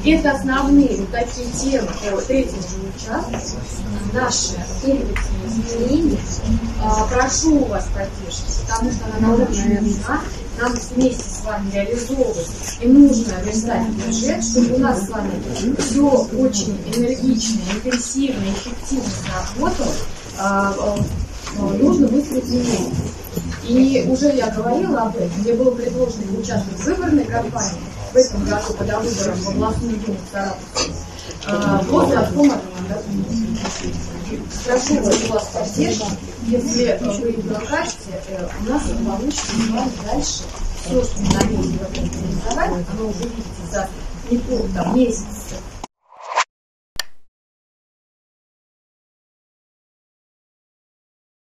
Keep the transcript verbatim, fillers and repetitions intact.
Это основные вот такие темы по третьему участку, наши комплексные изменения. А, прошу вас поддержки, потому что она нам очень нужна. Нам вместе с вами реализовывать и нужно верстать бюджет, чтобы у нас с вами все очень энергично, интенсивно, эффективно сработало. А, а, нужно выстроить изменения. И уже я говорила об этом, мне было предложено участвовать в выборной кампании в этом году, когда выборам в областную думу Саратовской, после обкома прошу вас, у вас поддержки, если вы прокатите, у нас получится с вами дальше все, что мы намерены реализовать, оно уже видите за не полтора месяца